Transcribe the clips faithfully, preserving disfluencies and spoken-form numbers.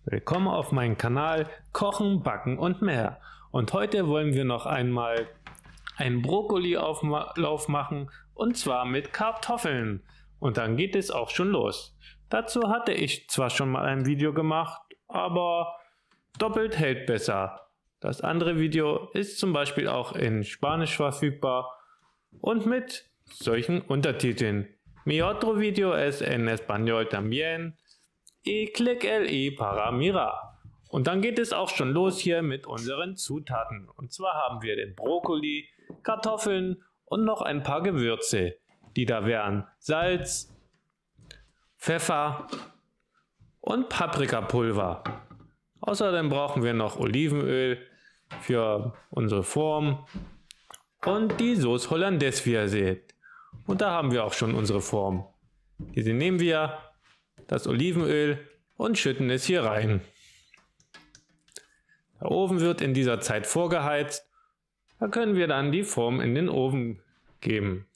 Willkommen auf meinem Kanal Kochen, Backen und mehr. Und heute wollen wir noch einmal einen Brokkoli-Auflauf machen und zwar mit Kartoffeln. Und dann geht es auch schon los. Dazu hatte ich zwar schon mal ein Video gemacht, aber doppelt hält besser. Das andere Video ist zum Beispiel auch in Spanisch verfügbar und mit solchen Untertiteln. Mi otro video es en español también. Y clic el i para mirar. Und dann geht es auch schon los hier mit unseren Zutaten. Und zwar haben wir den Brokkoli, Kartoffeln und noch ein paar Gewürze. Die da wären Salz, Pfeffer und Paprikapulver. Außerdem brauchen wir noch Olivenöl für unsere Form und die Sauce Hollandaise, wie ihr seht. Und da haben wir auch schon unsere Form. Diese nehmen wir, das Olivenöl, und schütten es hier rein. Der Ofen wird in dieser Zeit vorgeheizt. Da können wir dann die Form in den Ofen geben.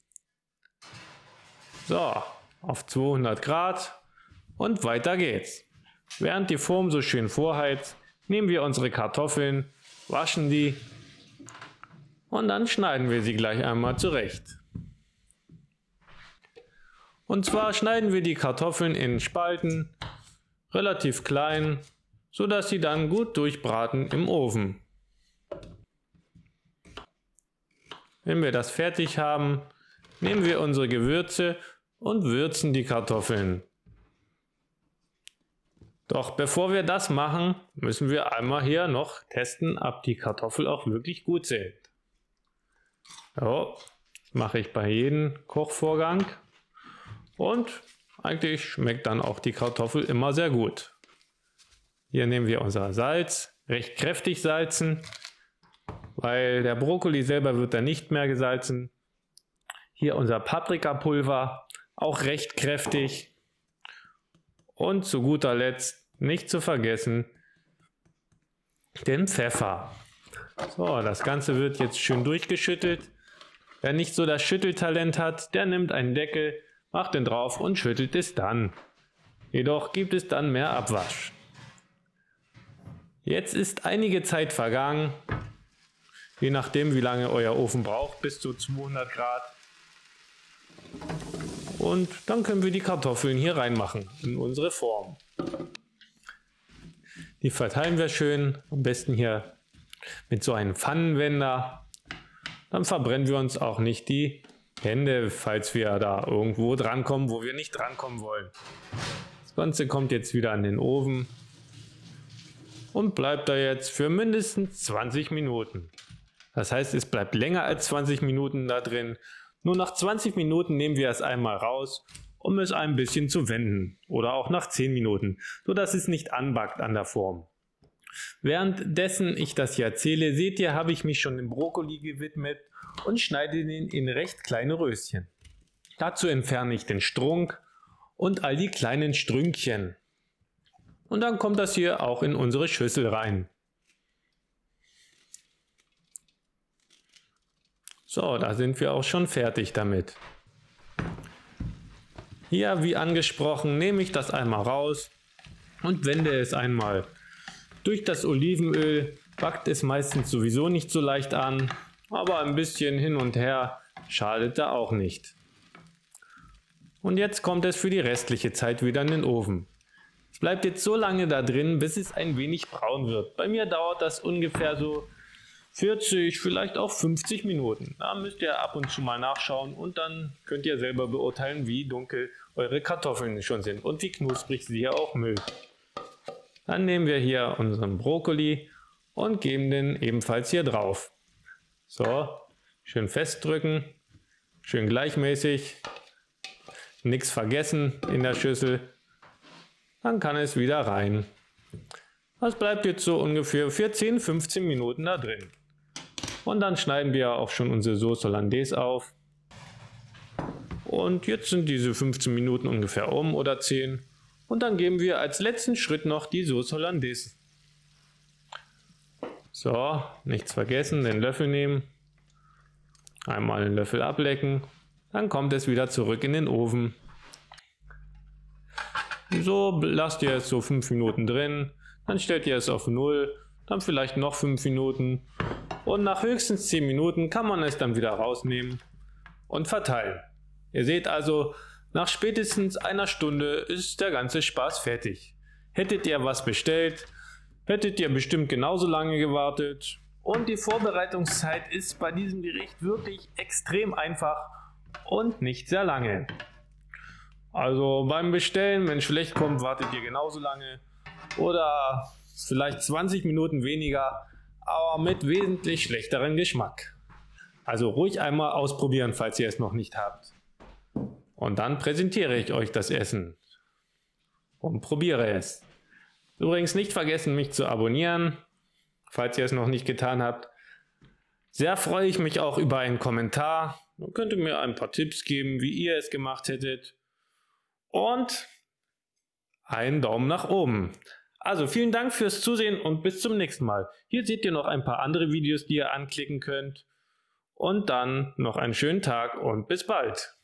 So, auf zweihundert Grad und weiter geht's. Während die Form so schön vorheizt, nehmen wir unsere Kartoffeln, waschen die und dann schneiden wir sie gleich einmal zurecht. Und zwar schneiden wir die Kartoffeln in Spalten, relativ klein, so dass sie dann gut durchbraten im Ofen. Wenn wir das fertig haben, nehmen wir unsere Gewürze und würzen die Kartoffeln. Doch bevor wir das machen, müssen wir einmal hier noch testen, ob die Kartoffel auch wirklich gut sind. So, das mache ich bei jedem Kochvorgang. Und eigentlich schmeckt dann auch die Kartoffel immer sehr gut. Hier nehmen wir unser Salz, recht kräftig salzen, weil der Brokkoli selber wird dann nicht mehr gesalzen. Hier unser Paprikapulver, auch recht kräftig. Und zu guter Letzt, nicht zu vergessen, den Pfeffer. So, das Ganze wird jetzt schön durchgeschüttelt. Wer nicht so das Schütteltalent hat, der nimmt einen Deckel, macht den drauf und schüttelt es dann. Jedoch gibt es dann mehr Abwasch. Jetzt ist einige Zeit vergangen, je nachdem wie lange euer Ofen braucht, bis zu zweihundert Grad. Und dann können wir die Kartoffeln hier reinmachen in unsere Form. Die verteilen wir schön, am besten hier mit so einem Pfannenwender. Dann verbrennen wir uns auch nicht die Hände, falls wir da irgendwo drankommen, wo wir nicht drankommen wollen. Das Ganze kommt jetzt wieder in den Ofen und bleibt da jetzt für mindestens zwanzig Minuten. Das heißt, es bleibt länger als zwanzig Minuten da drin. Nur nach zwanzig Minuten nehmen wir es einmal raus, um es ein bisschen zu wenden. Oder auch nach zehn Minuten, sodass es nicht anbackt an der Form. Währenddessen ich das hier erzähle, seht ihr, habe ich mich schon dem Brokkoli gewidmet und schneide den in recht kleine Röschen. Dazu entferne ich den Strunk und all die kleinen Strünkchen. Und dann kommt das hier auch in unsere Schüssel rein. So, da sind wir auch schon fertig damit. Hier, wie angesprochen, nehme ich das einmal raus und wende es einmal. Durch das Olivenöl backt es meistens sowieso nicht so leicht an, aber ein bisschen hin und her schadet da auch nicht. Und jetzt kommt es für die restliche Zeit wieder in den Ofen. Es bleibt jetzt so lange da drin, bis es ein wenig braun wird. Bei mir dauert das ungefähr so vierzig, vielleicht auch fünfzig Minuten. Da müsst ihr ab und zu mal nachschauen und dann könnt ihr selber beurteilen, wie dunkel eure Kartoffeln schon sind und wie knusprig sie hier auch mögen. Dann nehmen wir hier unseren Brokkoli und geben den ebenfalls hier drauf. So, schön festdrücken, schön gleichmäßig, nichts vergessen in der Schüssel. Dann kann es wieder rein. Das bleibt jetzt so ungefähr für zehn bis fünfzehn Minuten da drin. Und dann schneiden wir auch schon unsere Sauce Hollandaise auf. Und jetzt sind diese fünfzehn Minuten ungefähr um oder zehn. Und dann geben wir als letzten Schritt noch die Sauce Hollandaise. So, nichts vergessen, den Löffel nehmen. Einmal den Löffel ablecken. Dann kommt es wieder zurück in den Ofen. So lasst ihr es so fünf Minuten drin, dann stellt ihr es auf null, dann vielleicht noch fünf Minuten und nach höchstens zehn Minuten kann man es dann wieder rausnehmen und verteilen. Ihr seht also, nach spätestens einer Stunde ist der ganze Spaß fertig. Hättet ihr was bestellt, hättet ihr bestimmt genauso lange gewartet. Und die Vorbereitungszeit ist bei diesem Gericht wirklich extrem einfach und nicht sehr lange. Also beim Bestellen, wenn es schlecht kommt, wartet ihr genauso lange oder vielleicht zwanzig Minuten weniger, aber mit wesentlich schlechterem Geschmack. Also ruhig einmal ausprobieren, falls ihr es noch nicht habt. Und dann präsentiere ich euch das Essen und probiere es. Übrigens nicht vergessen, mich zu abonnieren, falls ihr es noch nicht getan habt. Sehr freue ich mich auch über einen Kommentar. Dann könnt ihr mir ein paar Tipps geben, wie ihr es gemacht hättet. Und einen Daumen nach oben. Also vielen Dank fürs Zusehen und bis zum nächsten Mal. Hier seht ihr noch ein paar andere Videos, die ihr anklicken könnt. Und dann noch einen schönen Tag und bis bald.